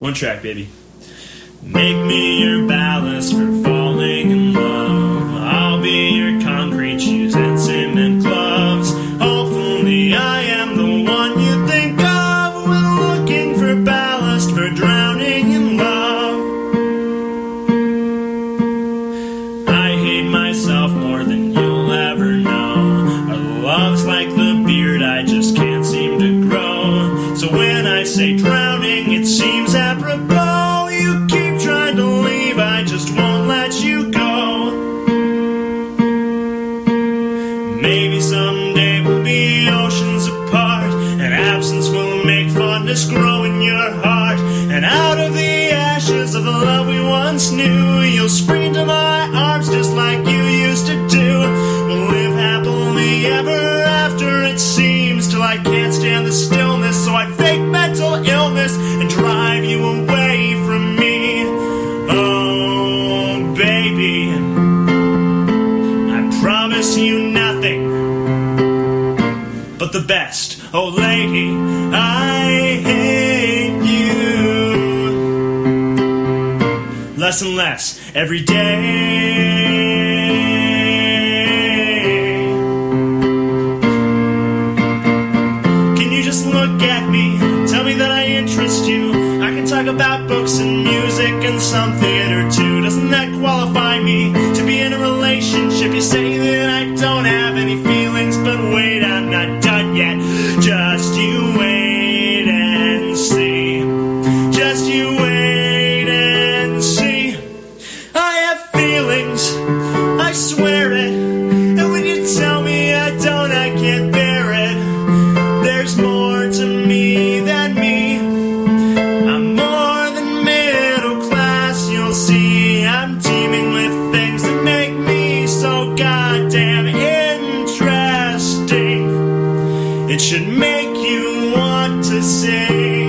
One track, baby. Make me your ballast for falling in love. I'll be your concrete shoes and cement gloves. Hopefully I am the one you think of when looking for ballast for drowning in love. I hate myself more than you'll ever know. Our love's like the beard I just can't seem to grow. So when I say drowning, it seems apropos. You keep trying to leave, I just won't let you go. Maybe someday we'll be oceans apart, and absence will make fondness grow in your heart. And out of the ashes of the love we once knew, you'll spring into my arms just like you used to do. We'll live happily ever after, it seems, till I can't stand the stillness. So I fake mental illness and drive you away from me. Oh, baby, I promise you nothing but the best. Oh, lady, I hate you less and less every day. Can you just look at me, tell me that I interest you? I can talk about books and music and some theater too. Doesn't that qualify me to be in a relationship? You say that I don't have any feelings, but wait, I'm not done yet. Just you wait and see. Just you wait and see. I have feelings, I swear it. And when you tell me I don't, I can't bear it. There's more to me than me. I'm more than middle class, you'll see. I'm teeming with things that make me so goddamn interesting. It should make you want to sing.